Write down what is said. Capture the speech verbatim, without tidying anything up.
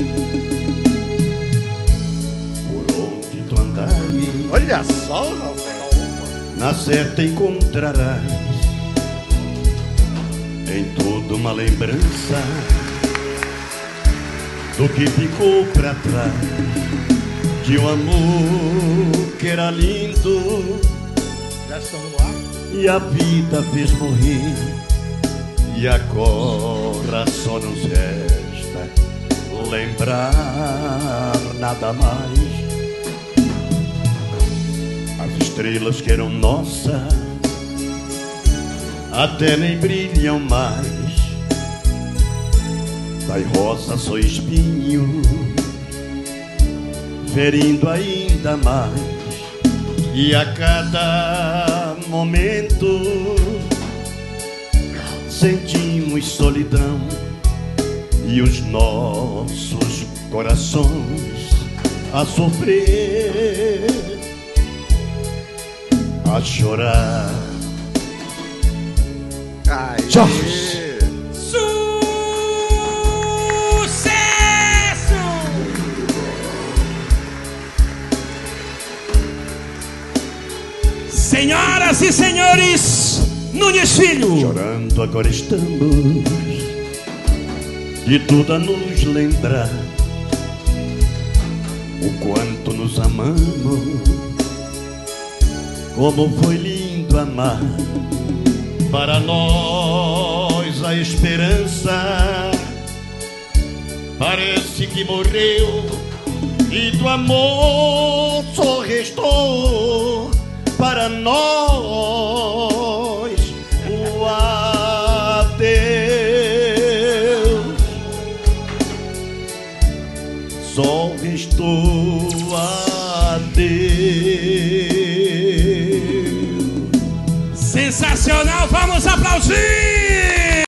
Por onde tu andares, olha só, Rafael, na certa encontrarás em tudo uma lembrança do que ficou pra trás, de um amor que era lindo. Já estamos no ar. E a vida fez morrer, e agora só nos resta lembrar nada mais. As estrelas que eram nossas até nem brilham mais. Das rosas só espinho, ferindo ainda mais. E a cada momento sentimos solidão, e os nossos corações a sofrer, a chorar. Ai, Jorge. Senhoras e senhores, Nunes Filho. Chorando agora estamos, de tudo a nos lembrar, o quanto nos amamos, como foi lindo amar. Para nós a esperança parece que morreu, e do amor só restou para nós o adeus. Só restou adeus. Sensacional, vamos aplaudir!